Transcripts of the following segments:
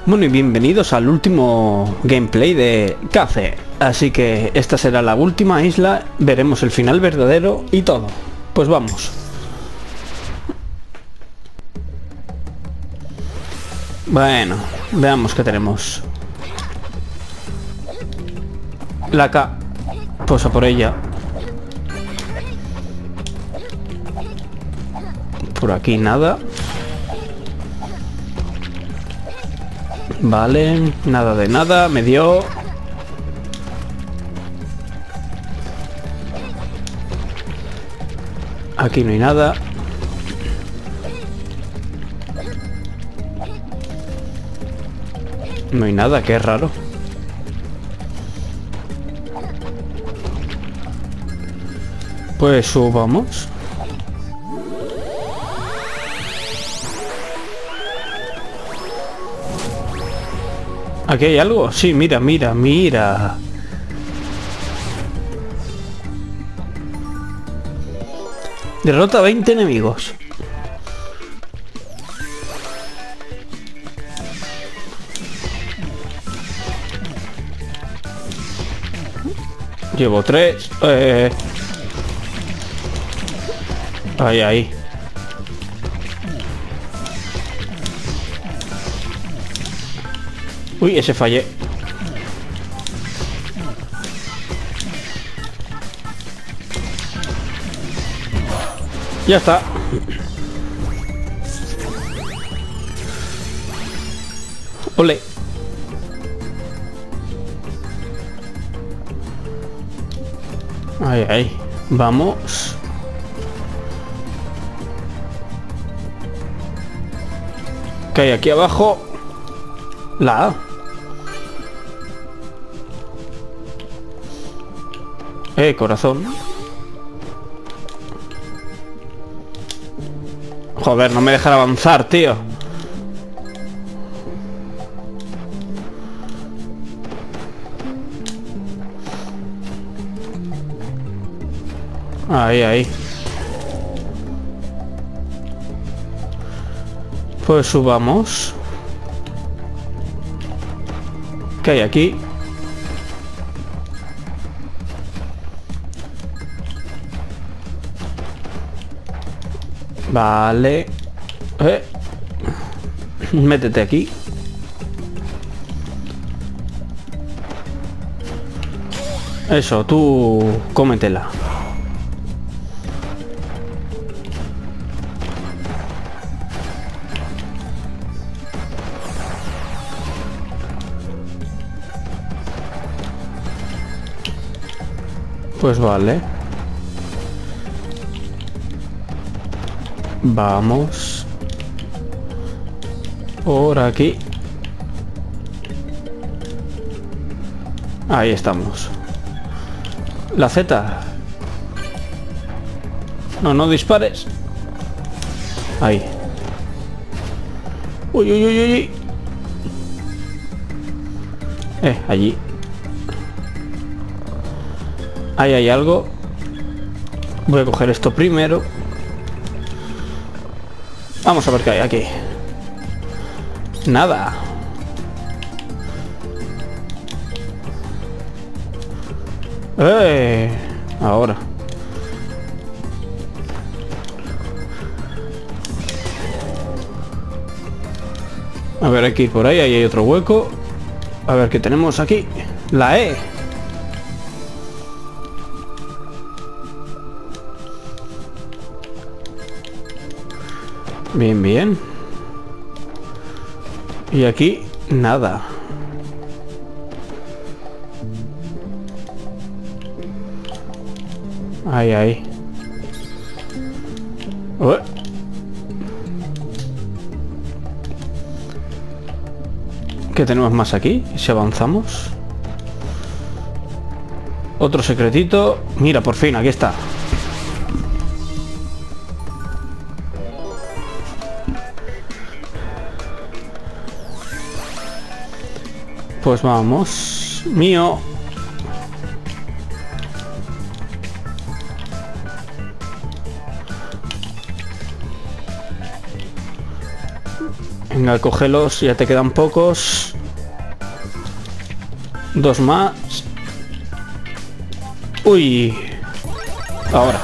Bueno, y bienvenidos al último gameplay de Café. Así que esta será la última isla, veremos el final verdadero y todo. Pues vamos. Bueno, veamos qué tenemos. La K. Pues a por ella. Por aquí nada. Vale, nada de nada, me dio. Aquí no hay nada. No hay nada, qué raro. Pues subamos. ¿Aquí hay algo? Sí, mira, mira, mira. Derrota a 20 enemigos. Llevo 3. Ahí, ahí. Uy, ese fallé. Ya está. Ole. Ahí, ahí. Vamos. ¿Qué hay aquí abajo? La A. Corazón. Joder, no me dejan avanzar, tío. Ahí, ahí. Pues subamos. ¿Qué hay aquí? Vale. Métete aquí. Eso, tú cómetela. Pues vale. Vamos. Por aquí. Ahí estamos. La Z. No, no dispares. Ahí. Uy, uy, uy, uy. Allí. Ahí hay algo. Voy a coger esto primero. Vamos a ver qué hay aquí. Nada. Ahora. A ver, hay que ir por ahí. Ahí hay otro hueco. A ver qué tenemos aquí. La E. Bien, bien. Y aquí, nada. Ahí, ahí. ¿Qué tenemos más aquí? Si avanzamos. Otro secretito. Mira, por fin, aquí está. Pues vamos. Mío. Venga, cógelos, ya te quedan pocos. 2 más. Uy. Ahora.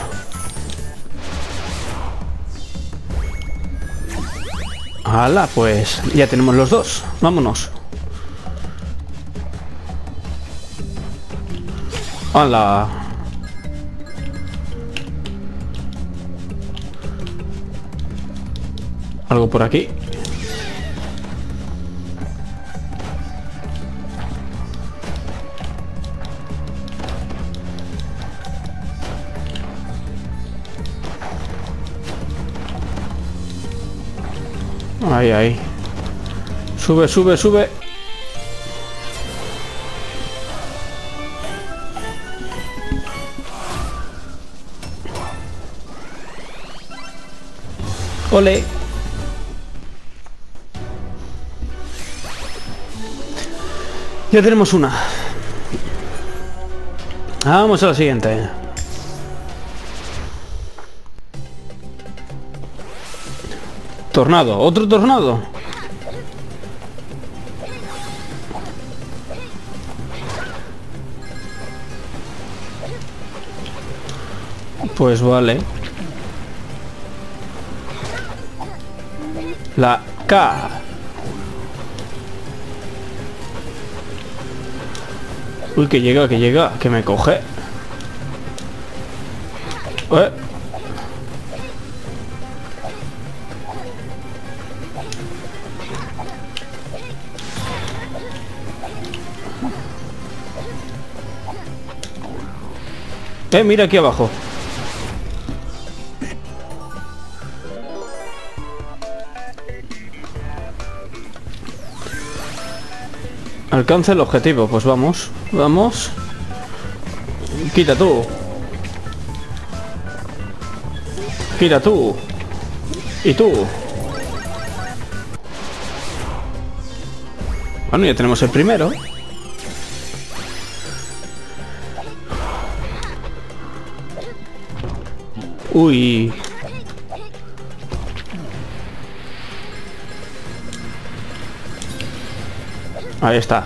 ¡Hala! Pues ya tenemos los 2. Vámonos. ¡Hala! Algo por aquí. Ahí, ahí. Sube, sube, sube. Ole. Ya tenemos una. Vamos a la siguiente. Tornado, otro tornado. Pues vale. La K. Uy, que llega, que me coge. Mira aquí abajo. Alcanza el objetivo, pues vamos, vamos. Quita tú. Quita tú. Y tú. Bueno, ya tenemos el primero. Uy. Ahí está.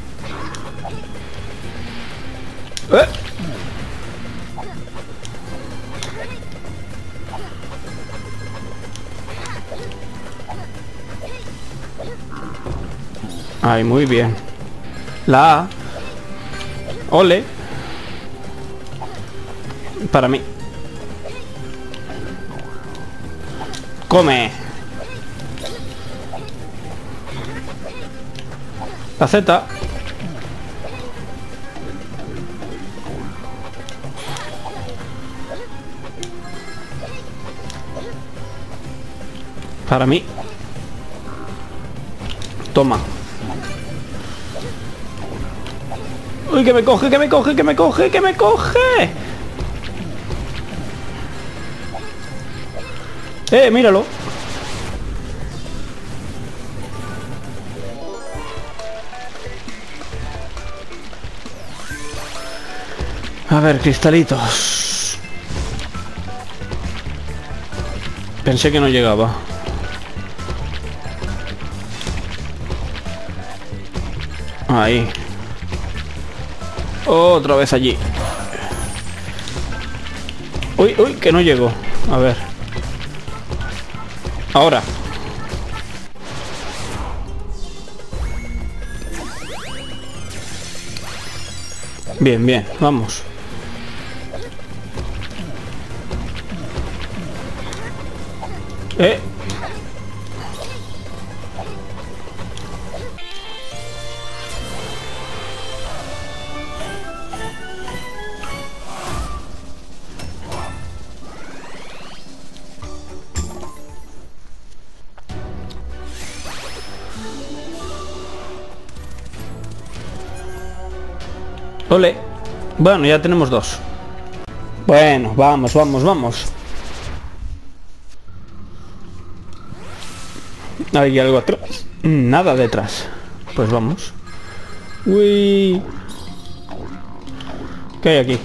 Ay, muy bien. La A. Ole. Para mí. Come. La Z. Para mí. Toma. Uy, que me coge, que me coge, que me coge, que me coge. Míralo. A ver, cristalitos. Pensé que no llegaba. Ahí. Otra vez allí. Uy, uy, que no llegó. A ver. Ahora. Bien, bien, vamos. Ole. Bueno, ya tenemos 2. Bueno, vamos, vamos, vamos. ¿Hay algo atrás? Nada detrás. Pues vamos. Uy. ¿Qué hay aquí?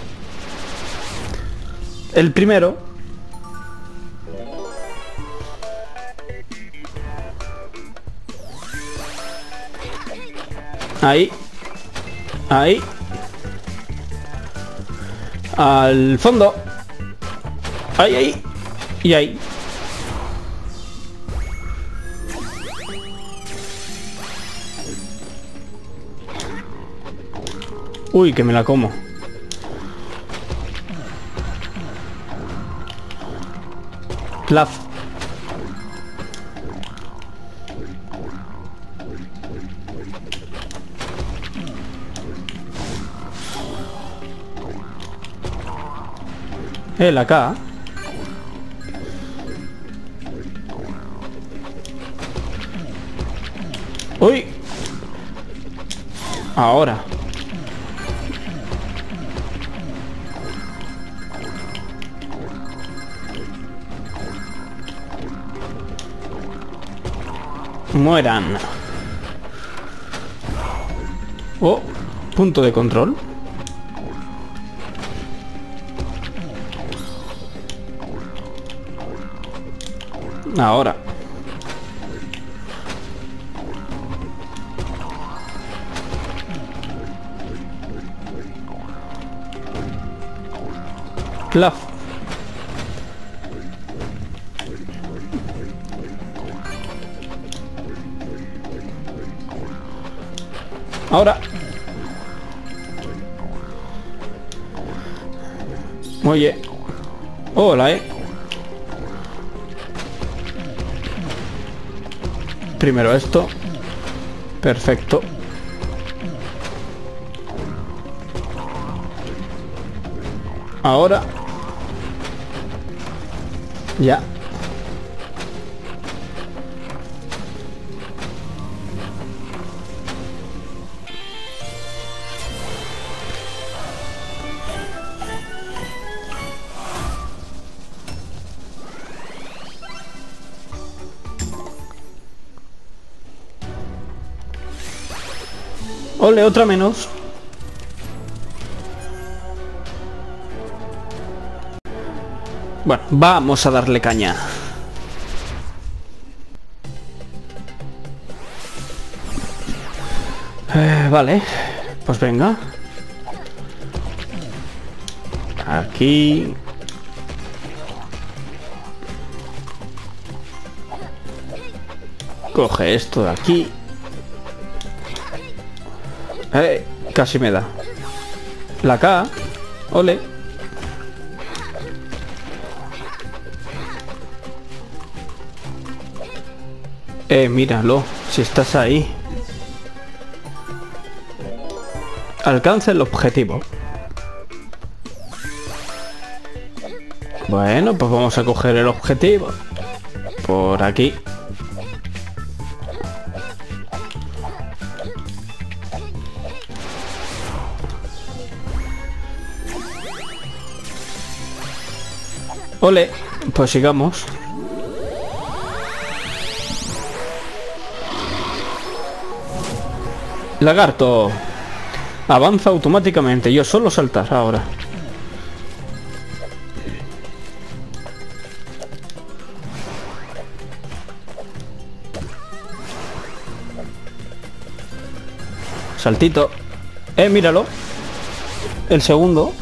El primero. Ahí. Ahí. Al fondo. Ahí, ahí. Y ahí. Uy, que me la como. Claf. La K. Uy. Ahora. Mueran. Oh, punto de control. Ahora. Claf. Ahora. Oye. Hola, Primero esto. Perfecto. Ahora. Ya. Ole, otra menos. Bueno, vamos a darle caña. Vale, pues venga. Aquí. Coge esto de aquí. Casi me da. La K. Ole. Míralo. Si estás ahí. Alcanza el objetivo. Bueno, pues vamos a coger el objetivo. Por aquí. Ole, pues sigamos. Lagarto. Avanza automáticamente. Yo solo saltar ahora. Saltito. Míralo. El segundo.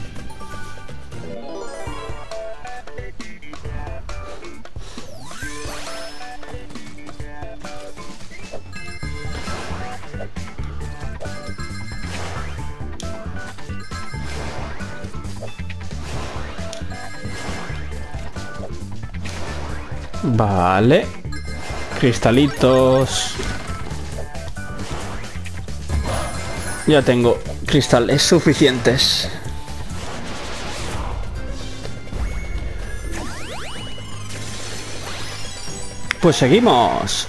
Vale. Cristalitos. Ya tengo cristales suficientes. Pues seguimos.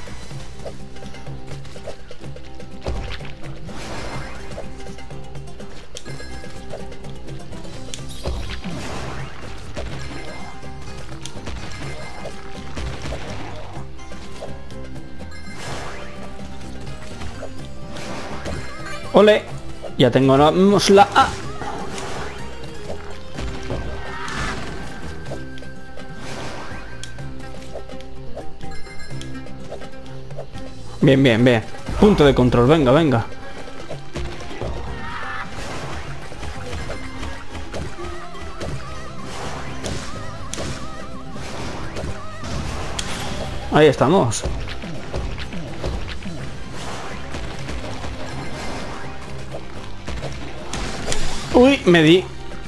Ole, ya tengo la A. Bien, bien, bien. Punto de control, venga, venga. Ahí estamos. Uy, me di.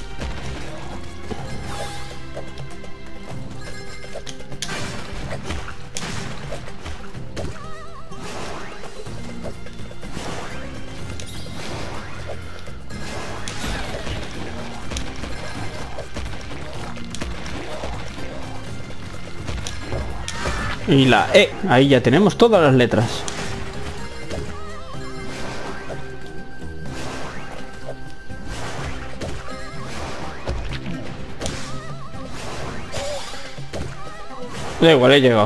Y la E. Ahí ya tenemos todas las letras. Da igual, he llegado.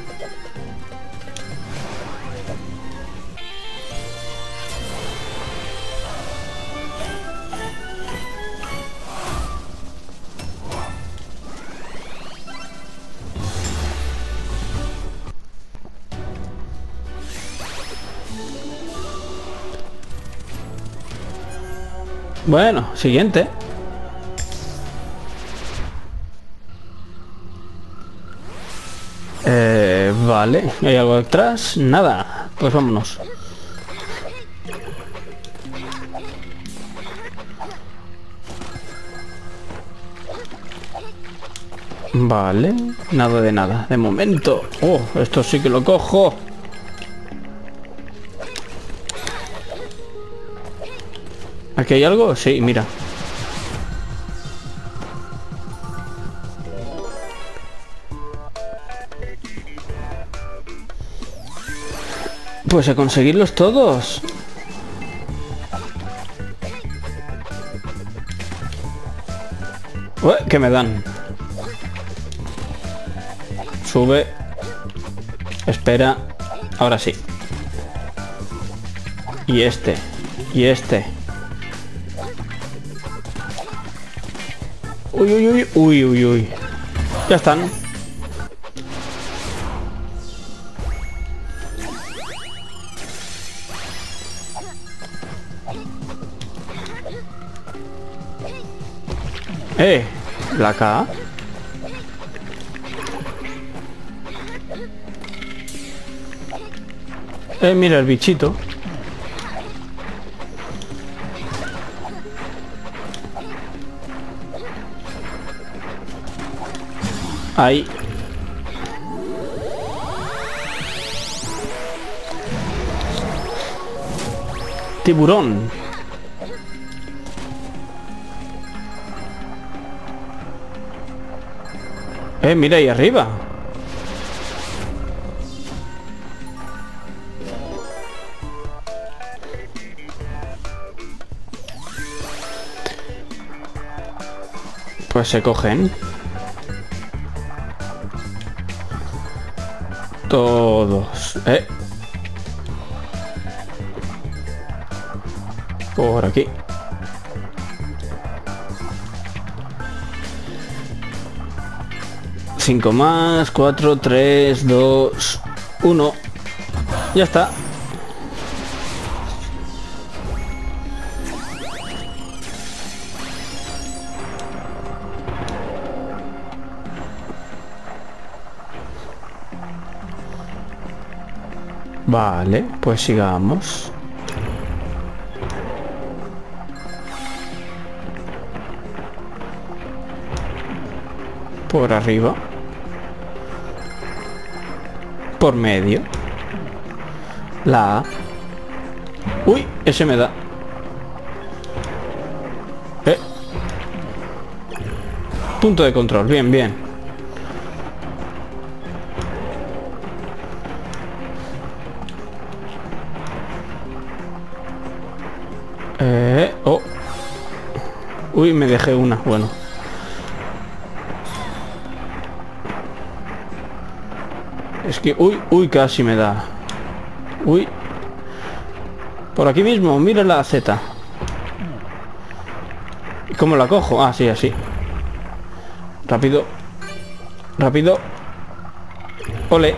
Bueno, siguiente. Vale, ¿hay algo detrás? Nada, pues vámonos. Vale, nada de nada, de momento. Oh, esto sí que lo cojo. ¿Aquí hay algo? Sí, mira. Pues a conseguirlos todos. Ué, ¿qué me dan? Sube. Espera. Ahora sí. Y este. Y este. Uy, uy, uy, uy, uy, uy. Ya están. La K. Mira el bichito. Ahí. Tiburón. Mira ahí arriba. Pues se cogen. Todos. Por aquí. Cinco más, 4, 3, 2, 1. Ya está. Vale, pues sigamos. Por arriba. Por medio. La A. Uy, ese me da. Punto de control, bien, bien. Oh. Uy, me dejé una, bueno. Es que, uy, casi me da. Uy. Por aquí mismo, mira la Z. ¿Y cómo la cojo? Ah, sí, así. Rápido. Rápido. Ole.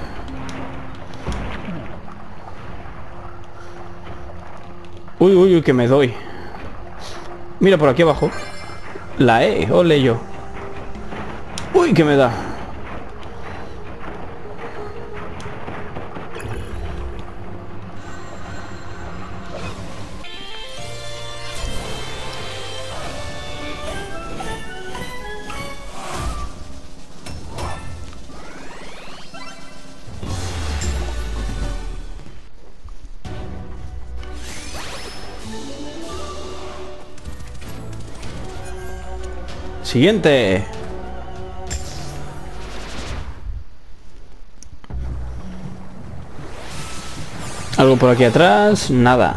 Uy, uy, uy, que me doy. Mira por aquí abajo. La ole yo. Uy, que me da. Siguiente. Algo por aquí atrás. Nada.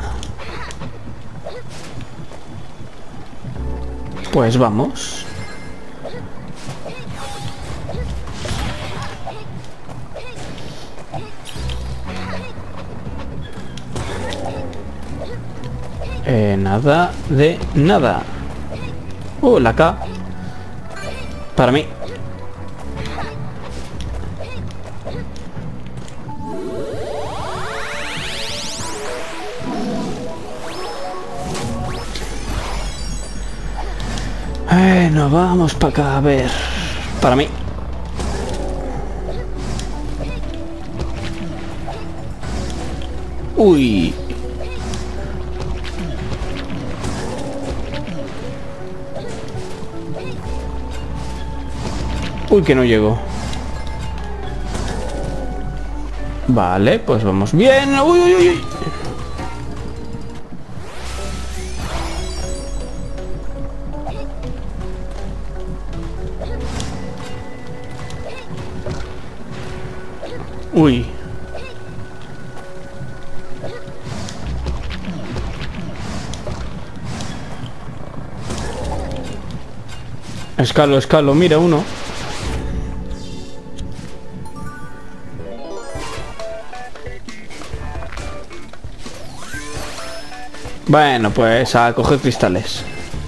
Pues vamos. Nada de nada. La K. Para mí. Nos vamos para acá, a ver. Para mí. Uy. Uy, que no llego. Vale, pues vamos bien. Uy, uy, uy. Uy. Escalo, escalo, mira uno. Bueno, pues a coger cristales.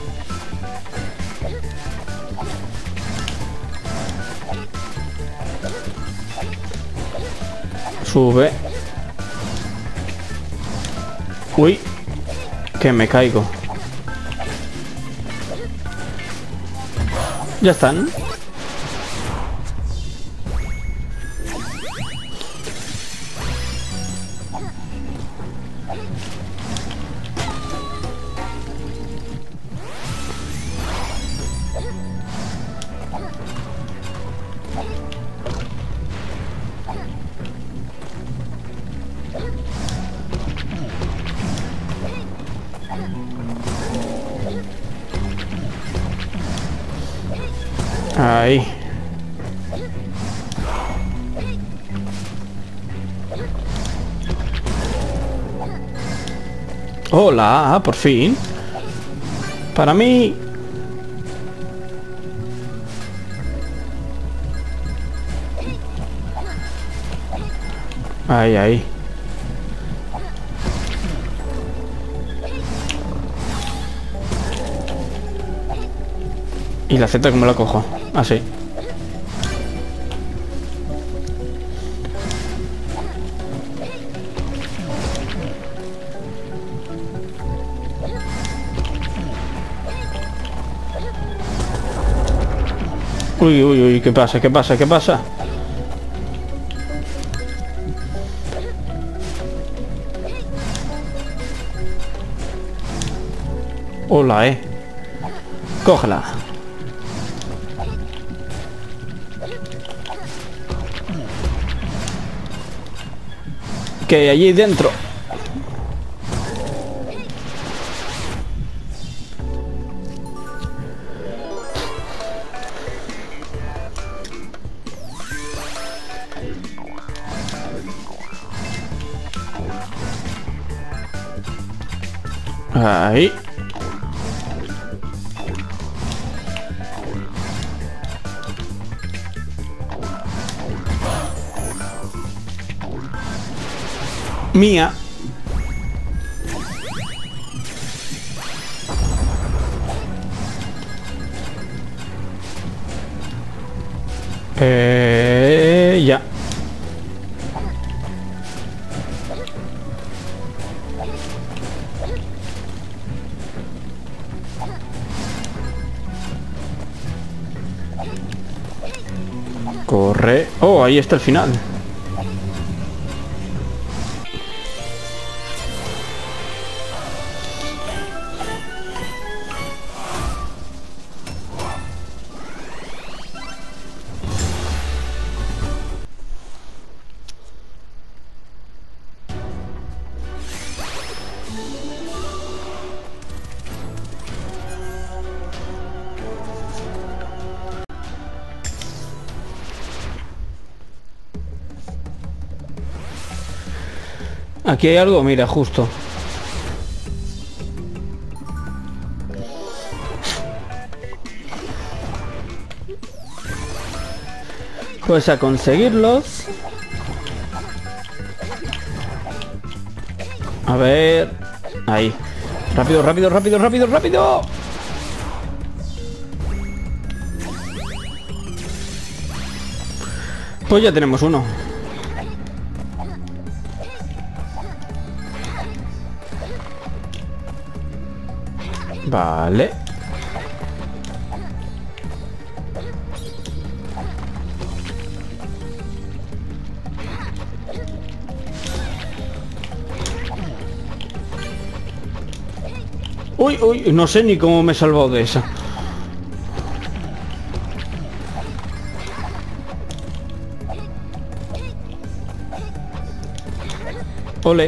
Sube. Uy, que me caigo. Ya están. Ahí. Hola, por fin. Para mí. Ahí, ahí. ¿Y la Z cómo la cojo? Así. Uy, uy, uy, ¿qué pasa? ¿Qué pasa? ¿Qué pasa? Hola, cógela. Que hay allí dentro. Ahí. Mía. Ya. Corre. Oh, ahí está el final. Aquí hay algo, mira, justo. Pues a conseguirlos. A ver. Ahí. Rápido, rápido, rápido, rápido, rápido. Pues ya tenemos uno. Vale. Uy, uy, no sé ni cómo me he salvado de esa. Ole.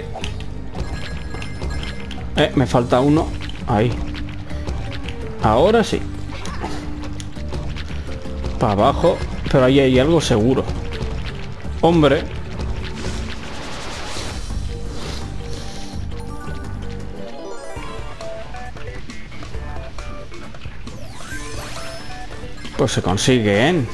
Me falta uno. Ahí. Ahora sí. Para abajo. Pero ahí hay algo seguro. Hombre. Pues se consiguen.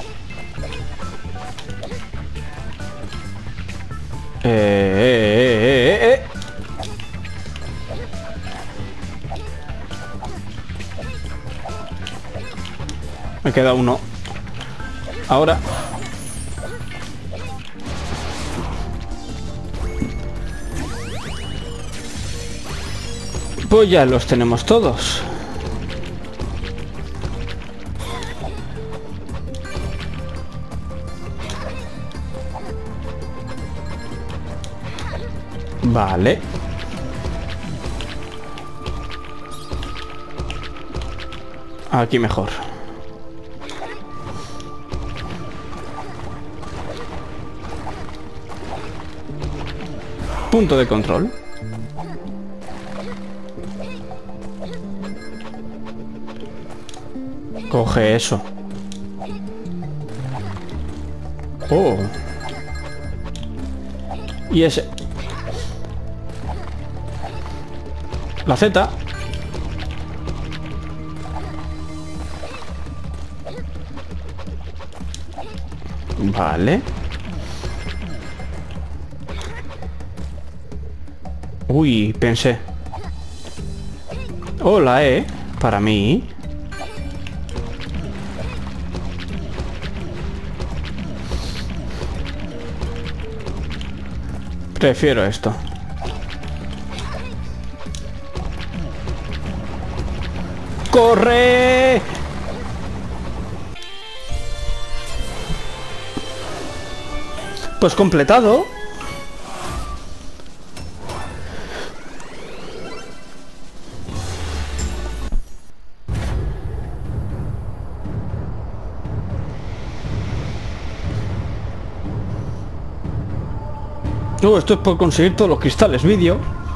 Me queda uno. Ahora. Pues ya los tenemos todos. Vale. Aquí mejor. Punto de control. Coge eso. Oh. Y ese. La Z. Vale. Uy, pensé. Hola, para mí. Prefiero esto. ¡Corre! Pues completado. Esto es por conseguir todos los cristales vídeo.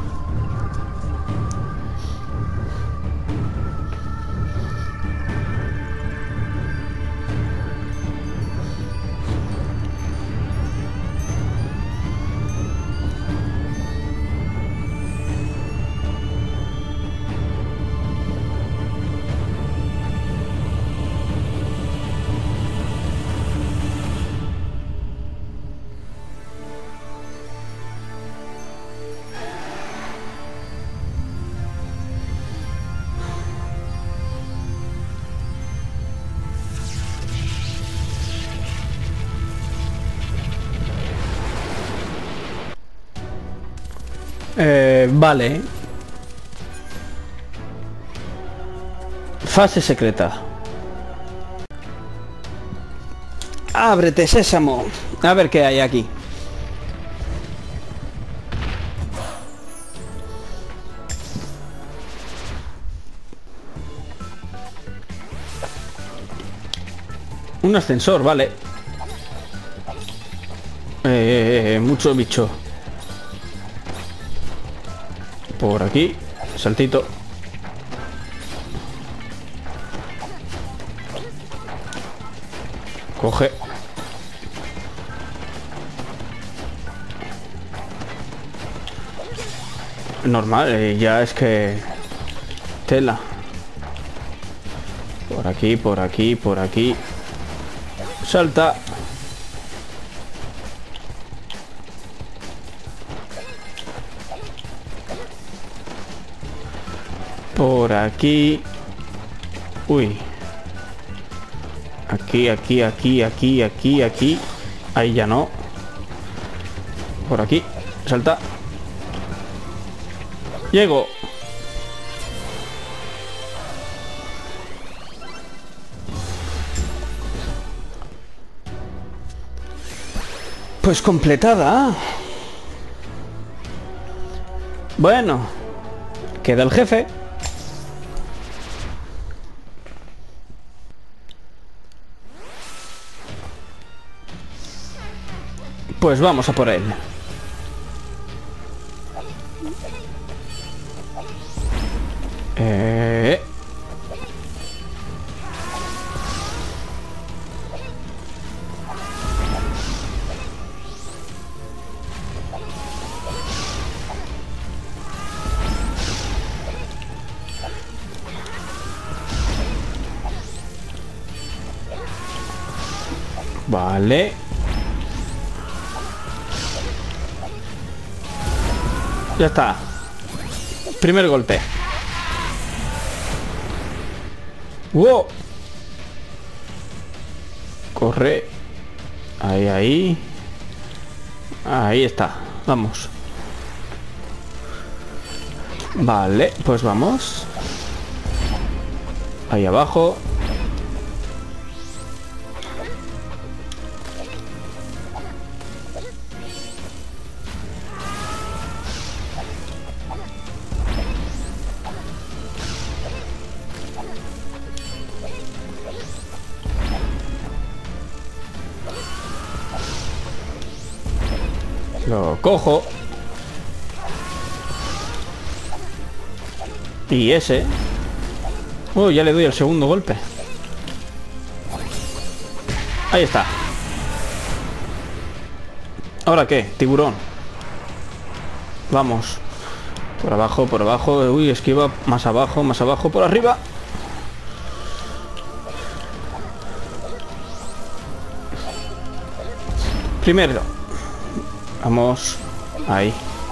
Vale. Fase secreta. Ábrete, sésamo. A ver qué hay aquí. Un ascensor, vale. Mucho bicho. Por aquí, saltito. Coge. normal, ya es que... Tela. Por aquí, por aquí, por aquí. Salta. Por aquí. Uy. Aquí, aquí, aquí, aquí, aquí, aquí. Ahí ya no. Por aquí. Salta. Llego. Pues completada. Bueno. Queda el jefe. Pues vamos a por él. Vale. Ya está. Primer golpe. ¡Wow! Corre. Ahí, ahí. Ahí está. Vamos. Vale, pues vamos. Ahí abajo. Lo cojo. Y ese. Oh, ya le doy el segundo golpe. Ahí está. ¿Ahora qué? Tiburón. Vamos. Por abajo, por abajo. Uy, esquiva. Más abajo, por arriba. Primero. Vamos. Ahí.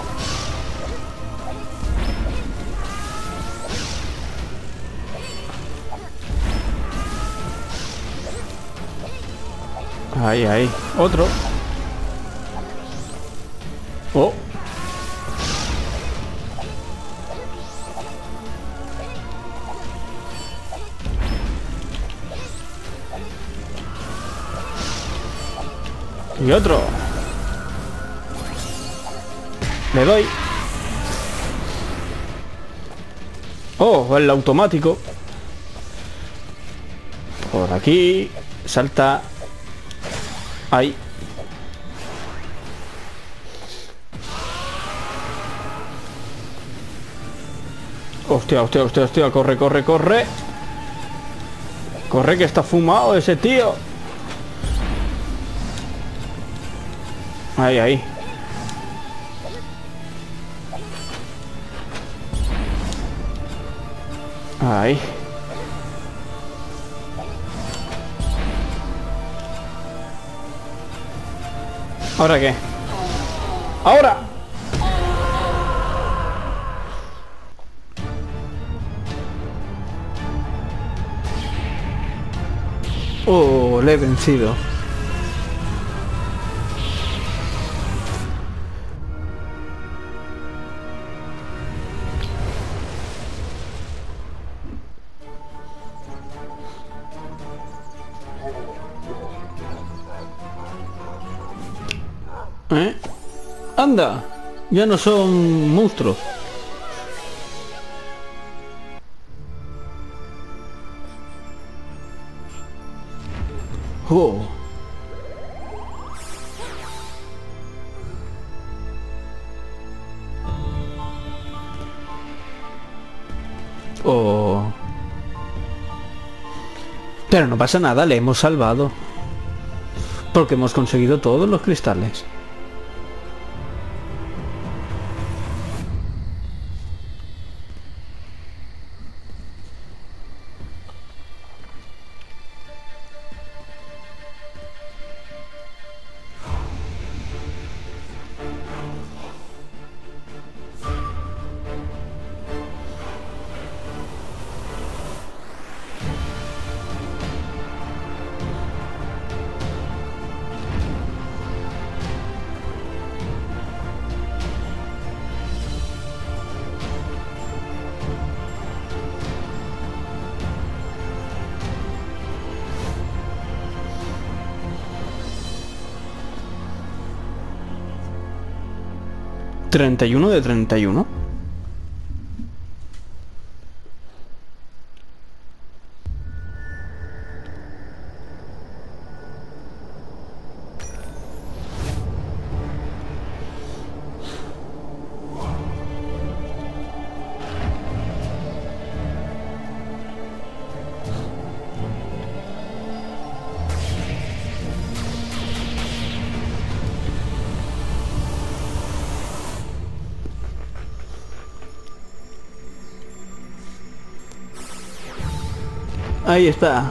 Ahí, ahí. Otro. Oh. Y otro. Le doy. Oh, el automático. Por aquí. Salta. Ahí. Hostia, hostia, hostia, hostia. Corre, corre, corre. Corre que está fumado ese tío. Ahí, ahí. Ahí. ¿Ahora qué? ¡Ahora! Oh, le he vencido. ¿Eh? ¡Anda! Ya no son monstruos. Oh. Oh. Pero no pasa nada, le hemos salvado. Porque hemos conseguido todos los cristales. 31 de 31. Ahí está.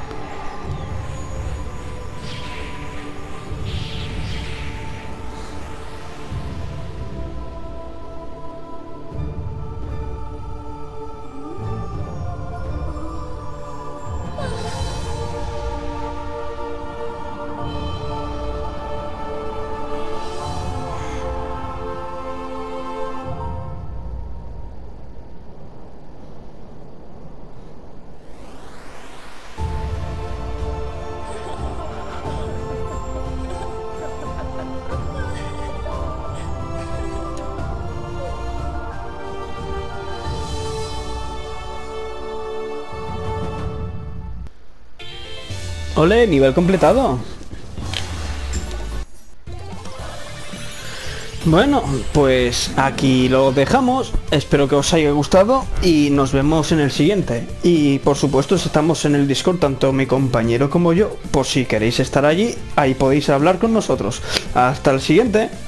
Ole, nivel completado. Bueno, pues aquí lo dejamos. Espero que os haya gustado y nos vemos en el siguiente. Y por supuesto estamos en el Discord, tanto mi compañero como yo. Por si queréis estar allí, ahí podéis hablar con nosotros. Hasta el siguiente.